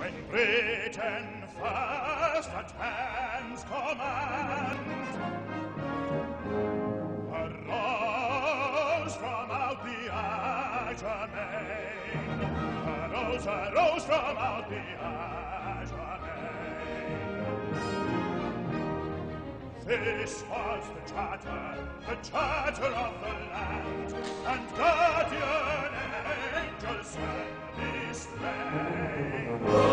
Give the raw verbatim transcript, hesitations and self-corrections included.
When Britain first at man's command arose from out the azure main, arose, arose from out the azure main. This was the charter, the charter of the land, and guardian angels sang this strain.